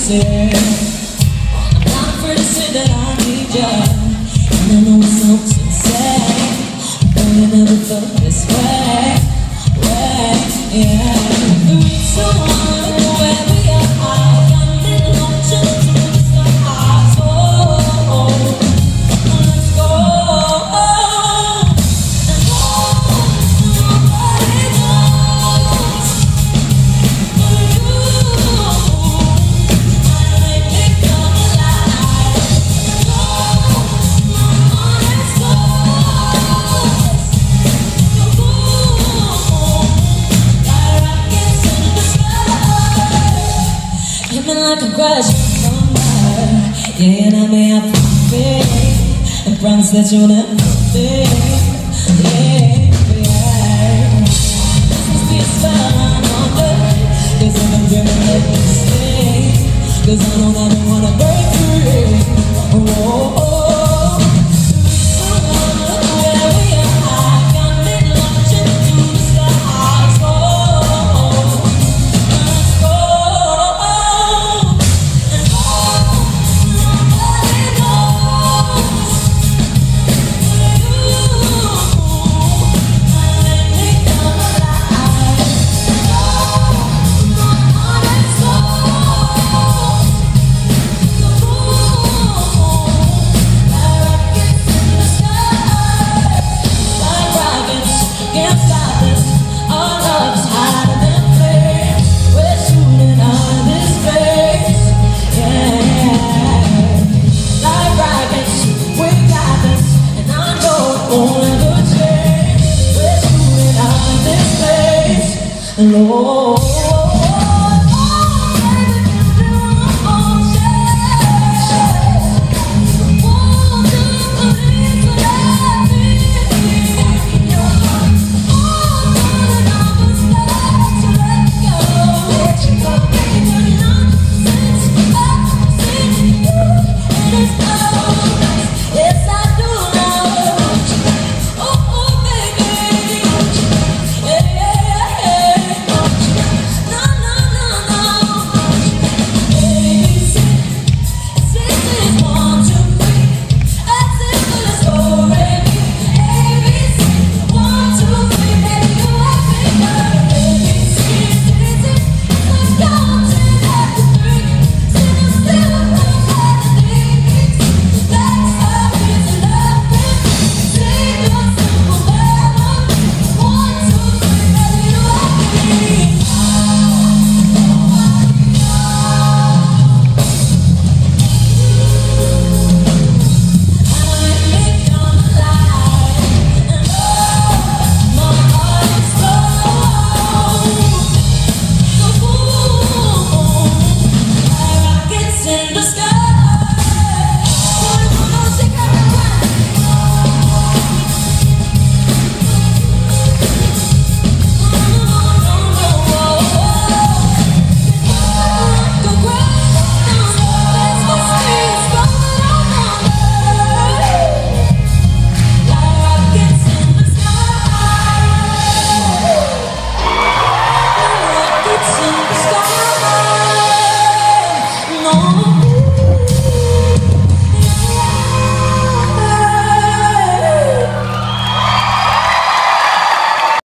say. I'm not afraid to say that I need you, and I know it sounds insane, but I never felt this way, yeah. The reason why where we are, young and long, like a crash somewhere. Yeah, and I may have to faith and promise that you'll never fail. Yeah, yeah. This must be a spell I'm under, 'cause I've been dreaming of this thing, 'cause I don't ever wanna break free. Oh, oh, oh.